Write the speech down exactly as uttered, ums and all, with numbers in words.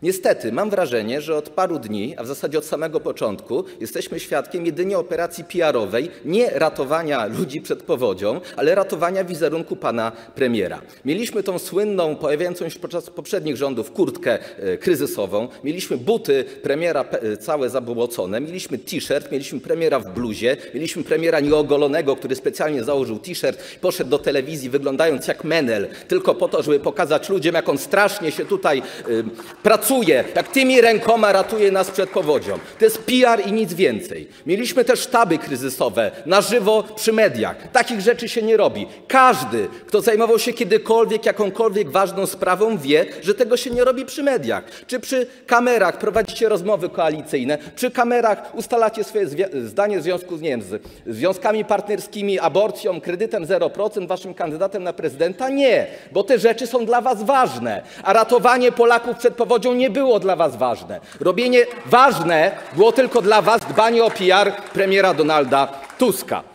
Niestety, mam wrażenie, że od paru dni, a w zasadzie od samego początku, jesteśmy świadkiem jedynie operacji P R-owej, nie ratowania ludzi przed powodzią, ale ratowania wizerunku pana premiera. Mieliśmy tą słynną, pojawiającą się podczas poprzednich rządów, kurtkę e, kryzysową, mieliśmy buty premiera pe, całe zabłocone, mieliśmy t-shirt, mieliśmy premiera w bluzie, mieliśmy premiera nieogolonego, który specjalnie założył t-shirt i poszedł do telewizji wyglądając jak menel, tylko po to, żeby pokazać ludziom, jak on strasznie się tutaj y, pracuje, jak tymi rękoma ratuje nas przed powodzią. To jest P R i nic więcej. Mieliśmy też sztaby kryzysowe na żywo przy mediach. Takich rzeczy się nie robi. Każdy, kto zajmował się kiedykolwiek jakąkolwiek ważną sprawą, wie, że tego się nie robi przy mediach. Czy przy kamerach prowadzicie rozmowy koalicyjne, przy kamerach ustalacie swoje zdanie w związku z, nie wiem, z związkami partnerskimi, aborcją, kredytem zero procent, waszym kandydatem na prezydenta? Nie, bo te rzeczy są dla was ważne, a ratowanie Polaków przed powodzią nie było dla was ważne. Robienie ważne było tylko dla was dbanie o P R premiera Donalda Tuska.